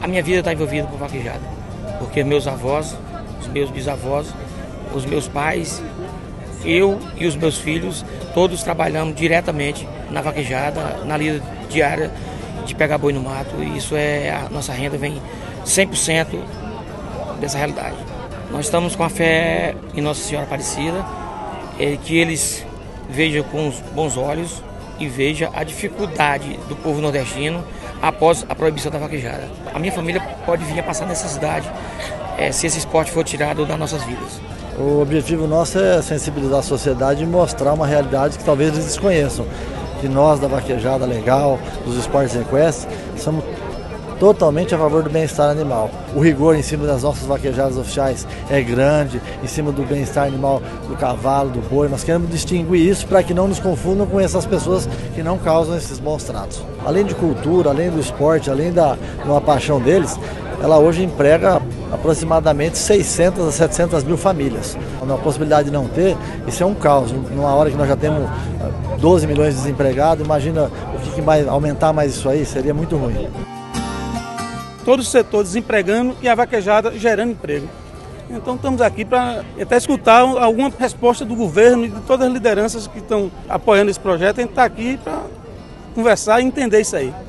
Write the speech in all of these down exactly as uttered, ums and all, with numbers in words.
minha vida está envolvida com vaquejada, porque meus avós, os meus bisavós, os meus pais, eu e os meus filhos, todos trabalhamos diretamente na vaquejada, na lida diária de pegar boi no mato, e isso é, a nossa renda vem cem por cento dessa realidade. Nós estamos com a fé em Nossa Senhora Aparecida, é, que eles vejam com os bons olhos e vejam a dificuldade do povo nordestino após a proibição da vaquejada. A minha família pode vir a passar necessidade é, se esse esporte for tirado das nossas vidas. O objetivo nosso é sensibilizar a sociedade e mostrar uma realidade que talvez eles desconheçam. Que nós da vaquejada legal, dos esportes equestres, somos totalmente a favor do bem-estar animal. O rigor em cima das nossas vaquejadas oficiais é grande, em cima do bem-estar animal do cavalo, do boi. Nós queremos distinguir isso para que não nos confundam com essas pessoas que não causam esses bons tratos. Além de cultura, além do esporte, além da uma paixão deles, ela hoje emprega aproximadamente seiscentas a setecentas mil famílias. A possibilidade de não ter, isso é um caos. Numa hora que nós já temos doze milhões de desempregados, imagina o que, que vai aumentar mais isso aí, seria muito ruim. Todo o setor desempregando e a vaquejada gerando emprego. Então estamos aqui para até escutar alguma resposta do governo e de todas as lideranças que estão apoiando esse projeto. A gente está aqui para conversar e entender isso aí.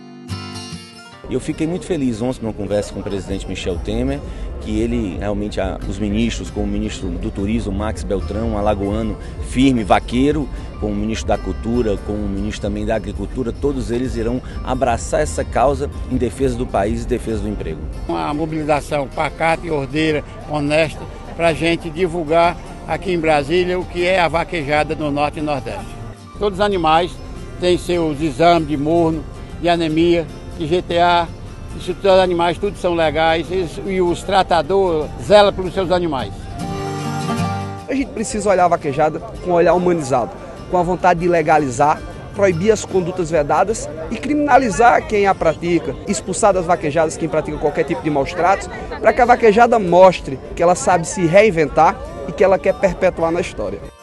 Eu fiquei muito feliz ontem numa conversa com o presidente Michel Temer, que ele realmente, os ministros, como o ministro do Turismo, Max Beltrão, um alagoano firme, vaqueiro, com o ministro da Cultura, com o ministro também da Agricultura, todos eles irão abraçar essa causa em defesa do país e defesa do emprego. Uma mobilização pacata e ordeira, honesta, para a gente divulgar aqui em Brasília o que é a vaquejada no Norte e Nordeste. Todos os animais têm seus exames de morno, de anemia, de G T A, Instituto dos Animais, tudo são legais e os tratadores zelam pelos seus animais. A gente precisa olhar a vaquejada com um olhar humanizado, com a vontade de legalizar, proibir as condutas vedadas e criminalizar quem a pratica, expulsar das vaquejadas quem pratica qualquer tipo de maus tratos, para que a vaquejada mostre que ela sabe se reinventar e que ela quer perpetuar na história.